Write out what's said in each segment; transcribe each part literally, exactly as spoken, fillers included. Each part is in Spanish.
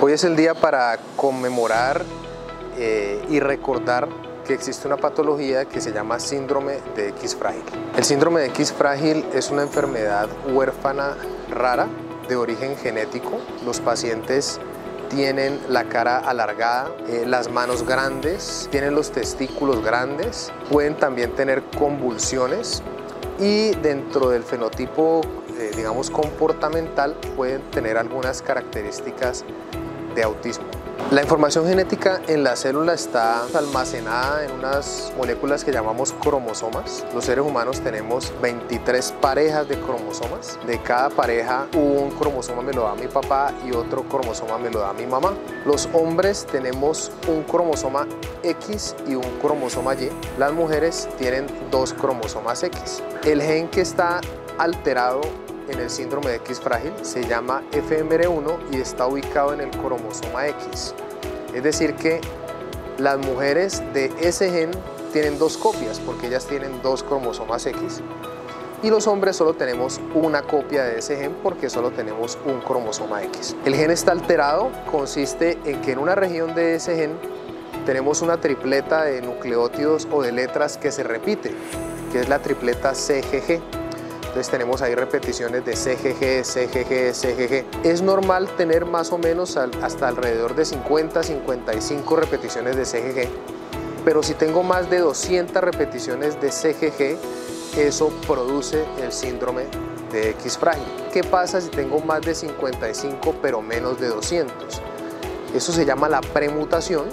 Hoy es el día para conmemorar eh, y recordar que existe una patología que se llama síndrome de X frágil. El síndrome de X frágil es una enfermedad huérfana rara de origen genético. Los pacientes tienen la cara alargada, eh, las manos grandes, tienen los testículos grandes, pueden también tener convulsiones y dentro del fenotipo, eh, digamos, comportamental pueden tener algunas características de autismo. La información genética en la célula está almacenada en unas moléculas que llamamos cromosomas. Los seres humanos tenemos veintitrés parejas de cromosomas. De cada pareja, un cromosoma me lo da mi papá y otro cromosoma me lo da mi mamá. Los hombres tenemos un cromosoma X y un cromosoma Y. Las mujeres tienen dos cromosomas X. El gen que está alterado en el síndrome de X frágil se llama F M R uno y está ubicado en el cromosoma X. Es decir que las mujeres de ese gen tienen dos copias porque ellas tienen dos cromosomas X y los hombres solo tenemos una copia de ese gen porque solo tenemos un cromosoma X. El gen está alterado, consiste en que en una región de ese gen tenemos una tripleta de nucleótidos o de letras que se repite, que es la tripleta C G G. Entonces tenemos ahí repeticiones de C G G, C G G, C G G. Es normal tener más o menos hasta alrededor de cincuenta, cincuenta y cinco repeticiones de C G G, pero si tengo más de doscientas repeticiones de C G G, eso produce el síndrome de X frágil. ¿Qué pasa si tengo más de cincuenta y cinco pero menos de doscientos? Eso se llama la premutación.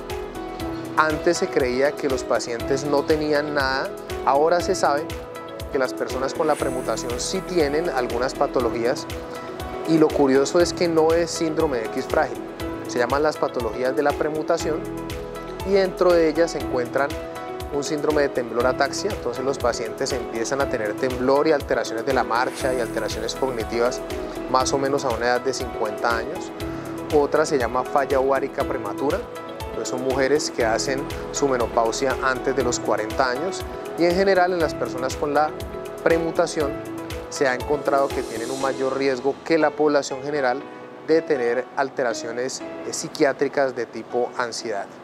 Antes se creía que los pacientes no tenían nada, ahora se sabe que las personas con la premutación sí tienen algunas patologías y lo curioso es que no es síndrome de X frágil, se llaman las patologías de la premutación y dentro de ellas se encuentran un síndrome de temblor ataxia, entonces los pacientes empiezan a tener temblor y alteraciones de la marcha y alteraciones cognitivas más o menos a una edad de cincuenta años. Otra se llama falla ovárica prematura, entonces son mujeres que hacen su menopausia antes de los cuarenta años y en general en las personas con la premutación se ha encontrado que tienen un mayor riesgo que la población general de tener alteraciones psiquiátricas de tipo ansiedad.